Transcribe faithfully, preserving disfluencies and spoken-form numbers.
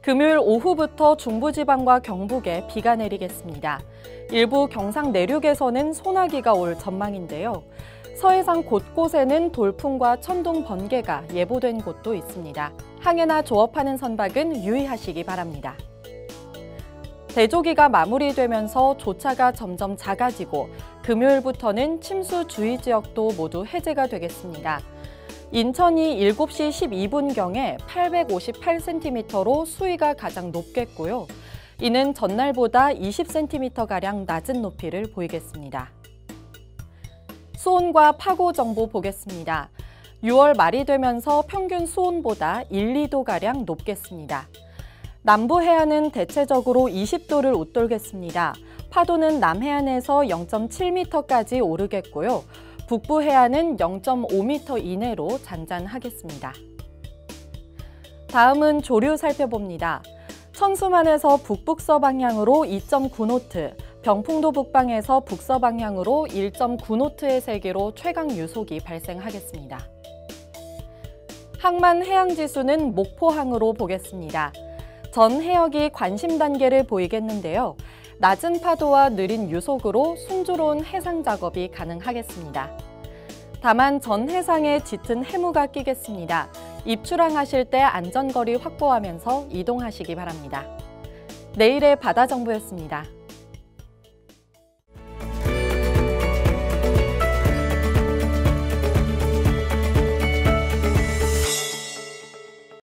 금요일 오후부터 중부지방과 경북에 비가 내리겠습니다. 일부 경상 내륙에서는 소나기가 올 전망인데요. 서해상 곳곳에는 돌풍과 천둥, 번개가 예보된 곳도 있습니다. 항해나 조업하는 선박은 유의하시기 바랍니다. 대조기가 마무리되면서 조차가 점점 작아지고 금요일부터는 침수 주의 지역도 모두 해제가 되겠습니다. 인천이 일곱 시 십이 분경에 팔백오십팔 센티미터로 수위가 가장 높겠고요. 이는 전날보다 이십 센티미터가량 낮은 높이를 보이겠습니다. 수온과 파고 정보 보겠습니다. 유월 말이 되면서 평균 수온보다 일, 이 도가량 높겠습니다. 남부 해안은 대체적으로 이십 도를 웃돌겠습니다. 파도는 남해안에서 영 점 칠 미터까지 오르겠고요. 북부 해안은 영 점 오 미터 이내로 잔잔하겠습니다. 다음은 조류 살펴봅니다. 천수만에서 북북서 방향으로 이 점 구 노트, 병풍도 북방에서 북서 방향으로 일 점 구 노트의 세기로 최강 유속이 발생하겠습니다. 항만 해양지수는 목포항으로 보겠습니다. 전 해역이 관심 단계를 보이겠는데요. 낮은 파도와 느린 유속으로 순조로운 해상 작업이 가능하겠습니다. 다만 전 해상에 짙은 해무가 끼겠습니다. 입출항하실 때 안전거리 확보하면서 이동하시기 바랍니다. 내일의 바다 정보였습니다.